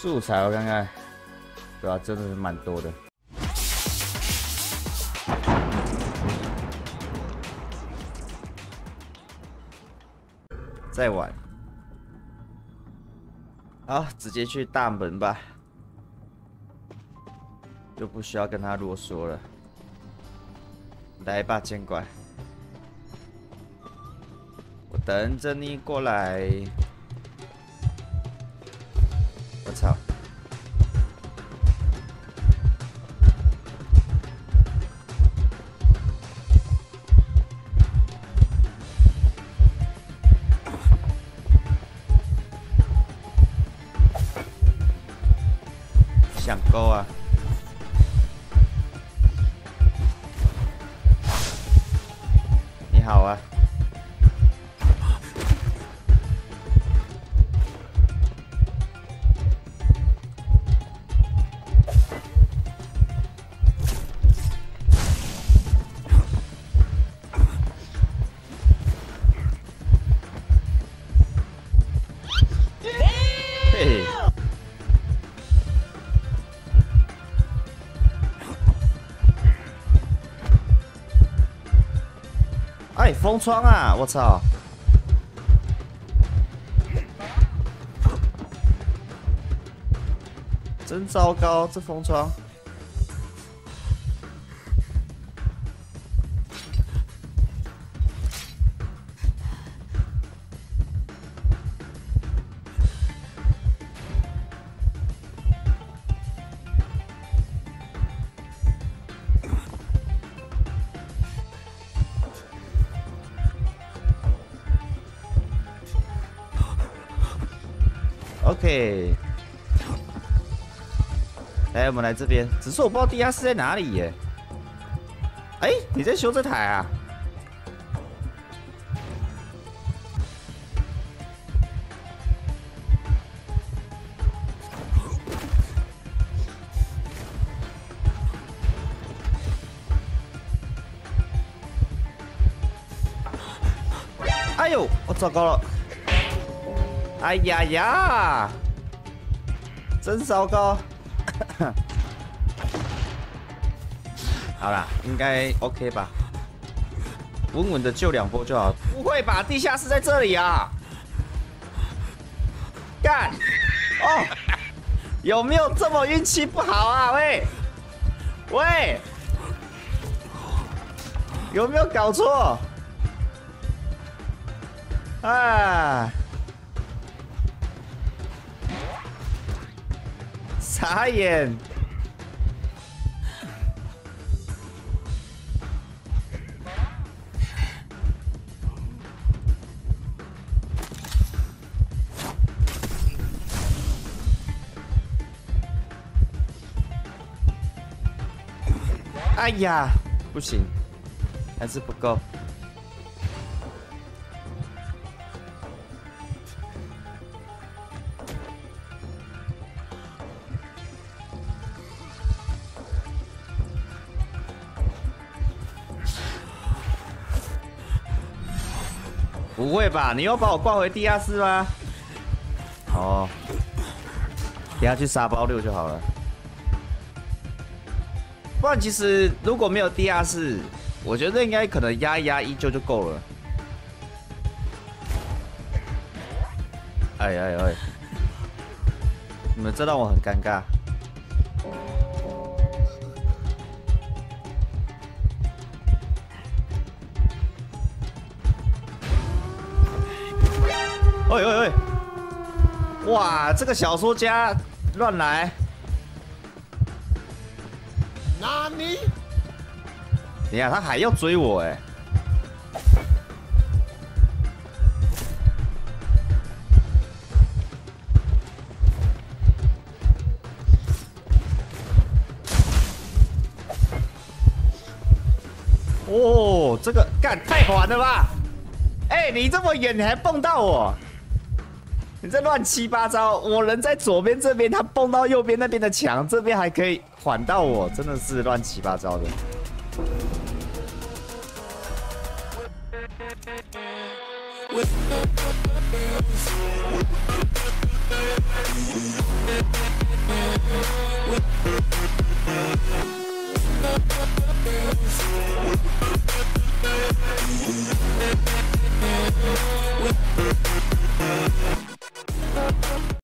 素材我看看，对啊，真的是蛮多的。再玩，好，直接去大门吧，就不需要跟他啰嗦了。来吧，监管，我等着你过来。我操！想勾啊！你好啊！嘿。 哎，封窗啊！我操！真糟糕，这封窗。OK， 来，我们来这边。只是我不知道地下室在哪里耶。哎，你在修这台啊？哎呦，我糟糕了！ 哎呀呀，真糟糕！好啦，应该 OK 吧？稳稳的救2波就好。不会吧？地下室在这里啊！干！哦，有没有这么运气不好啊？喂，喂，有没有搞错？哎。 傻眼！哎呀，不行，还是不够。 不会吧？你又把我挂回地下室吗？哦，等下去沙包6就好了。不然其实如果没有地下室，我觉得应该可能压一压依旧就够了。哎哎哎！你们这让我很尴尬。 哎哎哎！哇，这个小说家乱来！哪里？等下他还要追我哎！哦，这个干太缓了吧！哎，你这么远你还蹦到我！ 你这乱七八糟，我人在左边这边，他蹦到右边那边的墙，这边还可以缓到我，真的是乱七八糟的。With 拜。